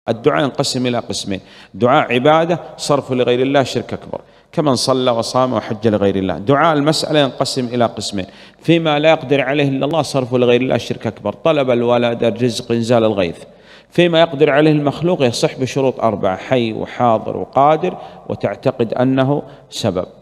الدعاء ينقسم إلى قسمين: دعاء عبادة صرف لغير الله شرك أكبر، كمن صلى وصام وحج لغير الله. دعاء المسألة ينقسم إلى قسمين: فيما لا يقدر عليه إلا الله صرف لغير الله شرك أكبر، طلب الولد، الرزق، إنزال الغيث. فيما يقدر عليه المخلوق يصح بشروط 4: حي وحاضر وقادر وتعتقد أنه سبب.